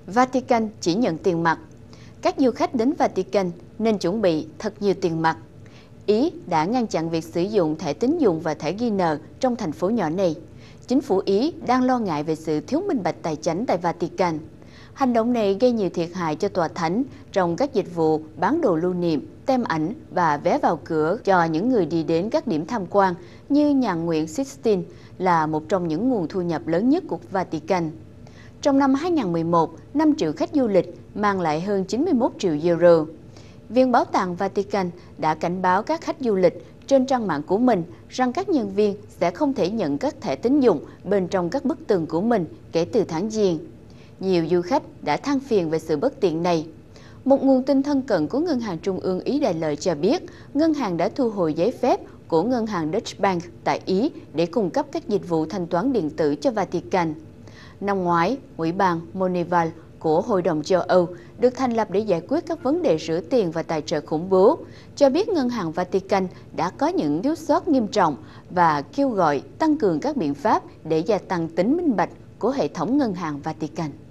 Vatican chỉ nhận tiền mặt. Các du khách đến Vatican nên chuẩn bị thật nhiều tiền mặt. Ý đã ngăn chặn việc sử dụng thẻ tín dụng và thẻ ghi nợ trong thành phố nhỏ này. Chính phủ Ý đang lo ngại về sự thiếu minh bạch tài chính tại Vatican. Hành động này gây nhiều thiệt hại cho tòa thánh trong các dịch vụ bán đồ lưu niệm, tem ảnh và vé vào cửa cho những người đi đến các điểm tham quan như nhà nguyện Sistine là một trong những nguồn thu nhập lớn nhất của Vatican. Trong năm 2011, 5 triệu khách du lịch mang lại hơn 91 triệu euro. Viện Bảo tàng Vatican đã cảnh báo các khách du lịch trên trang mạng của mình rằng các nhân viên sẽ không thể nhận các thẻ tín dụng bên trong các bức tường của mình kể từ tháng Giêng. Nhiều du khách đã than phiền về sự bất tiện này. Một nguồn tin thân cận của Ngân hàng Trung ương Ý Đại Lợi cho biết, ngân hàng đã thu hồi giấy phép của ngân hàng Deutsche Bank tại Ý để cung cấp các dịch vụ thanh toán điện tử cho Vatican. Năm ngoái, Ủy ban Moneyval của Hội đồng châu Âu được thành lập để giải quyết các vấn đề rửa tiền và tài trợ khủng bố, cho biết ngân hàng Vatican đã có những thiếu sót nghiêm trọng và kêu gọi tăng cường các biện pháp để gia tăng tính minh bạch của hệ thống ngân hàng Vatican.